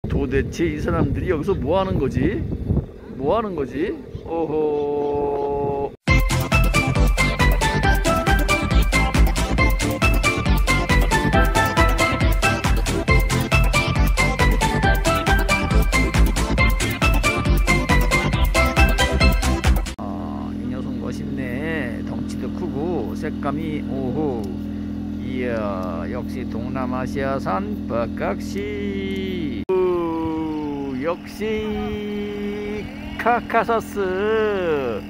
도대체 이 사람들이 여기서 뭐 하는 거지? 뭐 하는 거지? 오호. 이 녀석 멋있네. 덩치도 크고 색감이 오호. 이야, 역시 동남아시아산 박각시. 역시 카카사스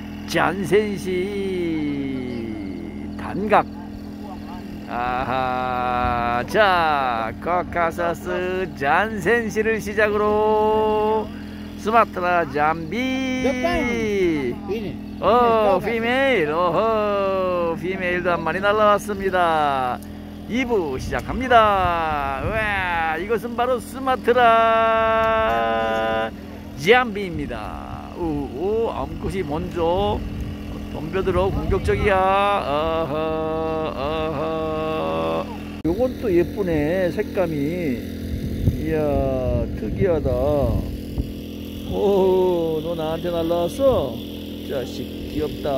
잔센시 단각. 아하, 자, 카카사스 잔센시를 시작으로 수마트라 잠비 피메일. 피메일도 한 마리 날라왔습니다. 2부 시작합니다. 와, 이것은 바로 수마트라 잠비입니다. 오, 암컷이 먼저 덤벼들어 공격적이야. 요건 또 예쁘네. 색감이. 이야, 특이하다. 오, 너 나한테 날라왔어? 자식, 귀엽다.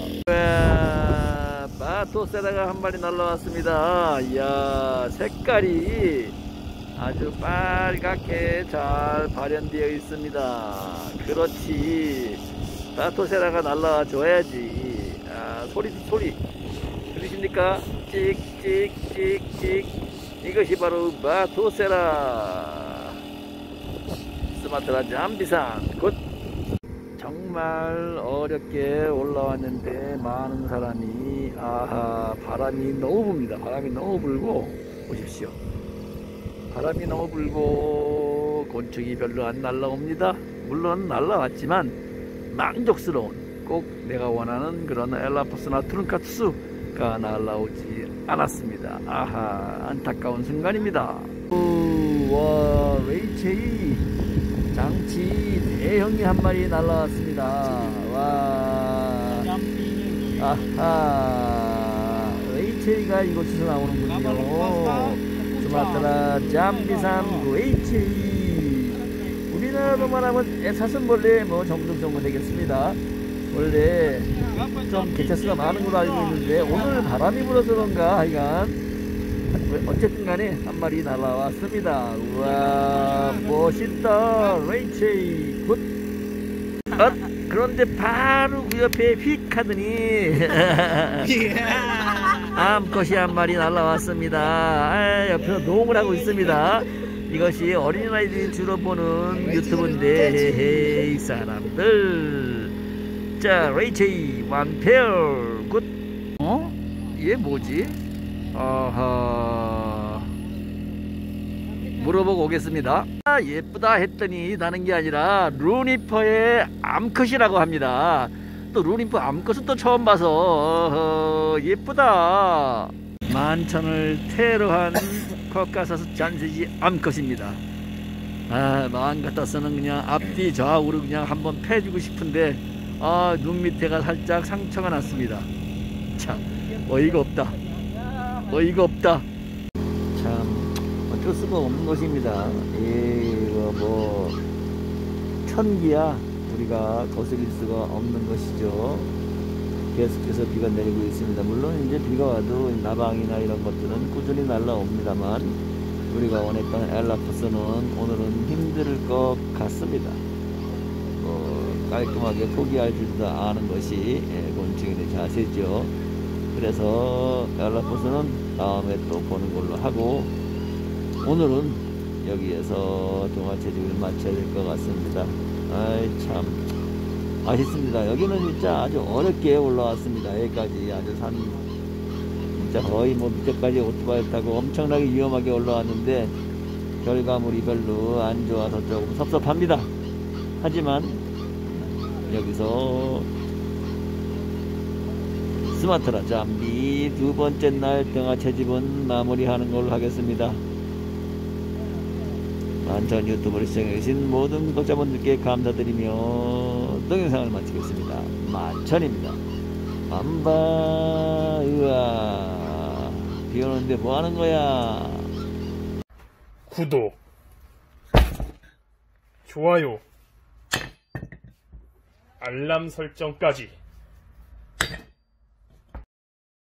와, 바토세라가 한 마리 날라왔습니다. 이야, 색깔이 아주 빨갛게 잘 발현되어 있습니다. 그렇지, 바토세라가 날라와 줘야지. 아, 소리 들리십니까? 찍찍찍찍. 이것이 바로 바토세라 스마트라 잠비산. 굿. 정말 어렵게 올라왔는데 많은 사람이, 아하, 바람이 너무 붑니다. 바람이 너무 불고, 보십시오. 바람이 너무 불고 곤충이 별로 안 날라옵니다. 물론 날라왔지만 만족스러운, 꼭 내가 원하는 그런 엘라푸스나 트룬카투스가 날라오지 않았습니다. 아하, 안타까운 순간입니다. 와, 레이체이 장치 대형이 한 마리 날라왔습니다. 와, 아하, 레이체이가 이곳에서 나오는군요. 수마트라 잠비산 레이체이. 우리나라로 말하면 사슴벌레 뭐 정도 되겠습니다. 원래 좀 개체수가 많은 걸로 알고 있는데 오늘 바람이 불어서 그런가 하여간 어쨌든 간에 한 마리 날아왔습니다. 우와, 멋있다. 레이체이 굿. 그런데 바로 그 옆에 휙 하더니 암컷이 한 마리 날아왔습니다. 아, 옆에서 농을 하고 있습니다. 이것이 어린아이들이 주로 보는 유튜브인데, 헤헤, 사람들. 자, 레이체이 완페어 굿. 얘 뭐지? 아하, 물어보고 오겠습니다. 아, 예쁘다 했더니 다른 게 아니라 루니퍼의 암컷이라고 합니다. 또 루니퍼 암컷은 또 처음 봐서 예쁘다. 만천을 테러한 코카사스 잔세지 암컷입니다. 아, 마음 같아서는 그냥 앞뒤 좌우로 그냥 한번 패주고 싶은데, 아, 눈 밑에가 살짝 상처가 났습니다. 참 어이가 없다. 어이가 없다. 참 어쩔 수가 없는 것입니다. 이거 뭐 천기야 우리가 거스릴 수가 없는 것이죠. 계속해서 비가 내리고 있습니다. 물론 이제 비가 와도 나방이나 이런 것들은 꾸준히 날라옵니다만, 우리가 원했던 엘라푸스는 오늘은 힘들 것 같습니다. 깔끔하게 포기할 줄도 아는 것이 곤충의 자세죠. 그래서 엘라푸스는 다음에 또 보는 걸로 하고, 오늘은 여기에서 동화채집을 마쳐야 될 것 같습니다. 아이, 참 아쉽습니다. 여기는 진짜 아주 어렵게 올라왔습니다. 여기까지 아주 산, 진짜 거의 뭐 밑에까지 오토바이 타고 엄청나게 위험하게 올라왔는데 결과물이 별로 안 좋아서 조금 섭섭합니다. 하지만 여기서 스마트라 잠비 두 번째 날 등하채집은 마무리하는 걸로 하겠습니다. 만천 유튜브를 시청해주신 모든 구독자분들께 감사드리며 동영상을 마치겠습니다. 만천입니다. 만바. 으아, 비 오는데 뭐 하는 거야? 구독 좋아요, 알람 설정까지.